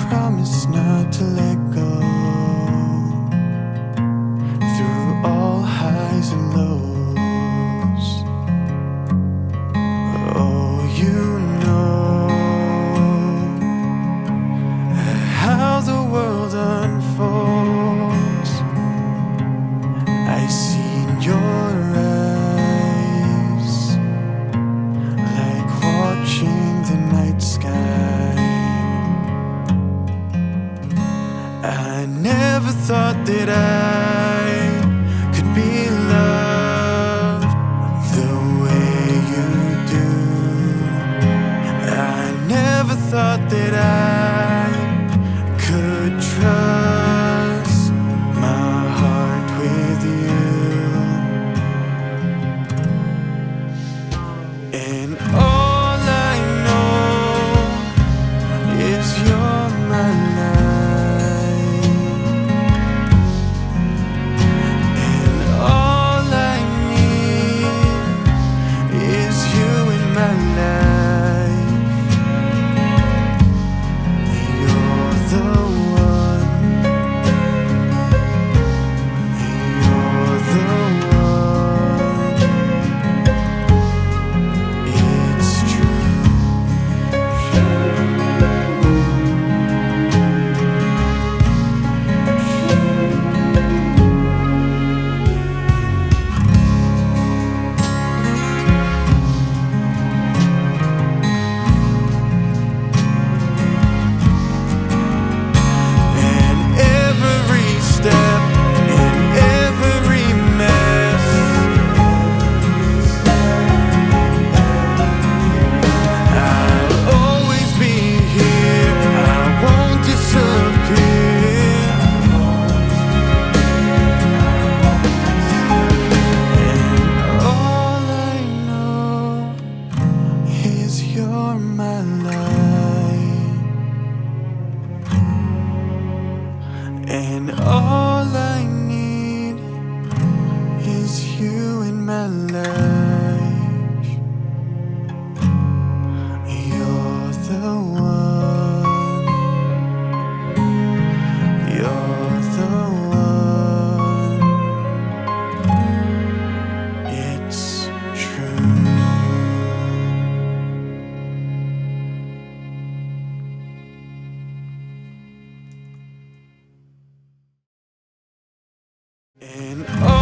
promise not to let go through all highs and lows. Oh, you know how the world unfolds. I see in your eyes, like watching the night sky. I never thought that I could be loved the way you do. I never thought that I could trust my heart with you. And all I know is you're my life. And all I need is you in my life. You're the one. You're the one. It's true. And every step and every mess, I'll always be here. I won't disappear. And all I know is you're my life. And all I need is you in my life. You're the one. You're the one. It's true. And